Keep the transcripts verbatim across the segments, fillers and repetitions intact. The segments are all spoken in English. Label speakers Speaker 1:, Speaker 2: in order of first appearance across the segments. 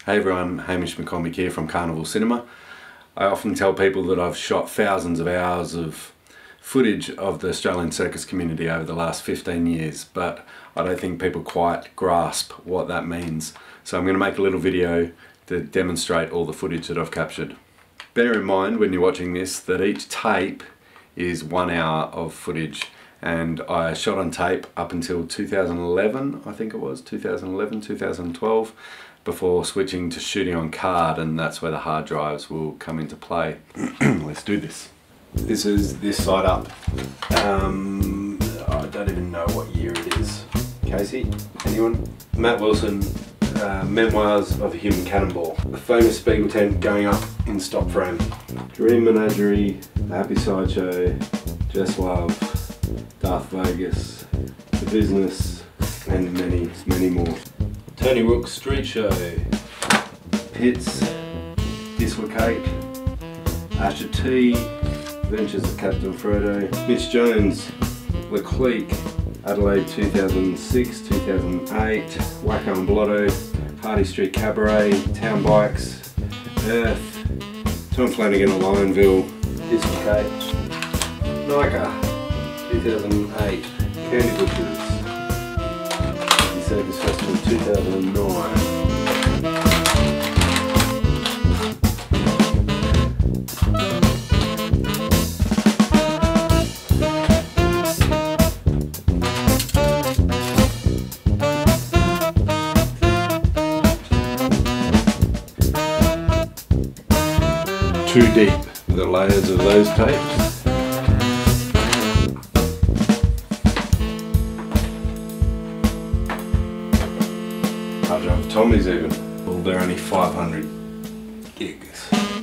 Speaker 1: Hey everyone, Hamish here from Carnival Cinema. I often tell people that I've shot thousands of hours of footage of the Australian circus community over the last fifteen years, but I don't think people quite grasp what that means. So I'm going to make a little video to demonstrate all the footage that I've captured. Bear in mind when you're watching this that each tape is one hour of footage, and I shot on tape up until two thousand eleven, I think it was, two thousand eleven, two thousand twelve, before switching to shooting on card, and that's where the hard drives will come into play. Let's do this. This is this side up. Um, I don't even know what year it is. Casey? Anyone? Matt Wilson, uh, Memoirs of a Human Cannonball. The famous Spiegel tent going up in stop frame. Dream Menagerie, The Happy Sideshow, Just Love, Darth Vegas, The Business, and many, many more. Tony Rook's Street Show, Pitts, Dislocated, Asher T, Adventures of Captain Frodo, Mitch Jones, Leclerc, Adelaide two thousand six, two thousand eight, Wacko and Blotto, Hardy Street Cabaret, Town Bikes, Earth, Tom Flanagan at Lionville, Dislocated, Nika, two thousand eight, Candy Butchers, Circus Festival two thousand nine. Too deep, the layers of those tapes. Hard drive Tommy's even. Well, they're only five hundred gigs.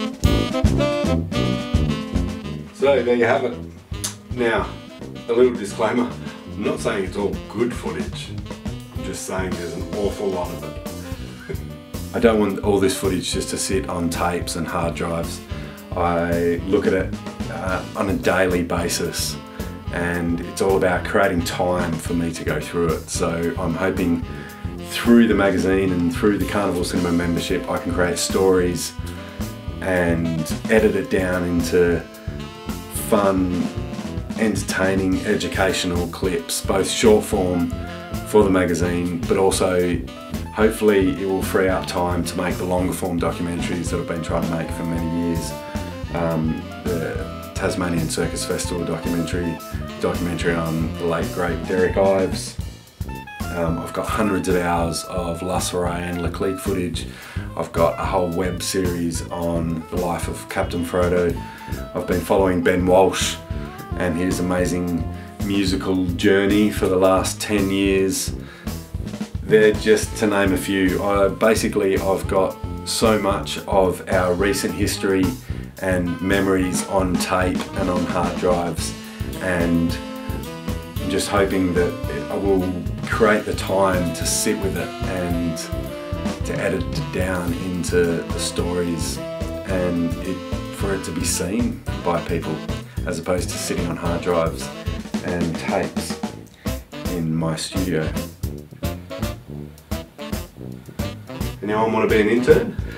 Speaker 1: So there you have it. Now, a little disclaimer. I'm not saying it's all good footage. I'm just saying there's an awful lot of it. I don't want all this footage just to sit on tapes and hard drives. I look at it uh, on a daily basis, and it's all about creating time for me to go through it. So I'm hoping through the magazine and through the Carnival Cinema membership I can create stories and edit it down into fun, entertaining, educational clips, both short form for the magazine, but also hopefully it will free up time to make the longer form documentaries that I've been trying to make for many years. Um, the Tasmanian Circus Festival documentary, documentary on the late great Derek Ives. Um, I've got hundreds of hours of La Soiree and Leclerc footage. I've got a whole web series on the life of Captain Frodo. I've been following Ben Walsh and his amazing musical journey for the last ten years. They're just to name a few. I, basically, I've got so much of our recent history and memories on tape and on hard drives, and I'm just hoping that I will create the time to sit with it and to edit it down into the stories, and it, for it to be seen by people as opposed to sitting on hard drives and tapes in my studio. Anyone want to be an intern?